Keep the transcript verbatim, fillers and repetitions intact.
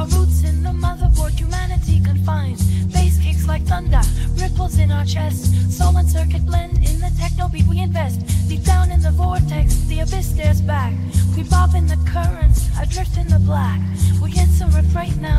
Our roots in the motherboard, humanity confines. Bass kicks like thunder, ripples in our chest. Soul and circuit blend in the techno beat we invest. Deep down in the vortex, the abyss stares back. We bob in the currents, adrift in the black. We get some rip right now.